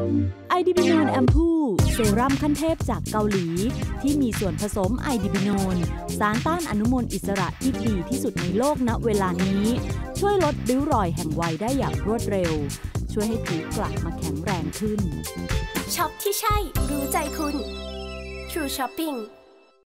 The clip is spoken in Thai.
ไอดิบิโนนแอมพูเซรั่มขั้นเทพจากเกาหลีที่มีส่วนผสมไอดิบิโนนสารต้านอนุมูลอิสระที่ดีที่สุดในโลกณเวลานี้ช่วยลดริ้วรอยแห่งวัยได้อย่างรวดเร็วช่วยให้ผิวกลับมาแข็งแรงขึ้นช็อปที่ใช่รู้ใจคุณ True Shopping